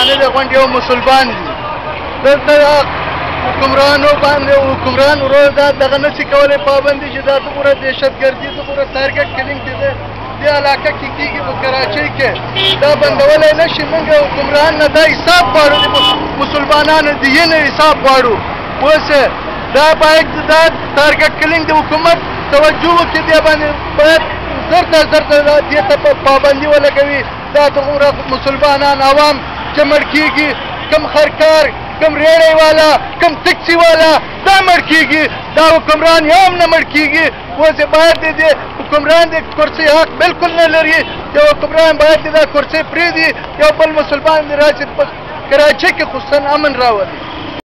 نه دی غونډ یو مسلمان دی دلته حکمرانو باندې حکمران ورو دا دغه نشي کولی پابندي چې دا دومره دهشتګردي دومره تارګټ کلینګ دی دې علاقه کې کېږي په کراچۍ کې دا بندولی نه شي موږ حکمران نه دا حساب غواړو د مسلمانانو د یې نه حساب غواړو اوس دا باید دا تارګټ کلینګ د حکومت توجه وکړي دې باندې باید زر دې ته پابندي ولګوي دا دومره مسلمانان عوام چې مړ کېږي کم خرکار کم ریړی والا کم ټکسي والا دا مړ کېږي دا حکمران یو هم نه مړ کېږي اوس باید د حکمران د کرسۍ حق بلکل نه لري یو حکمران باید دا کرسۍ پرېږدي یو بل مسلمان دې راشي په کراچۍ کې خصوصا امن راولي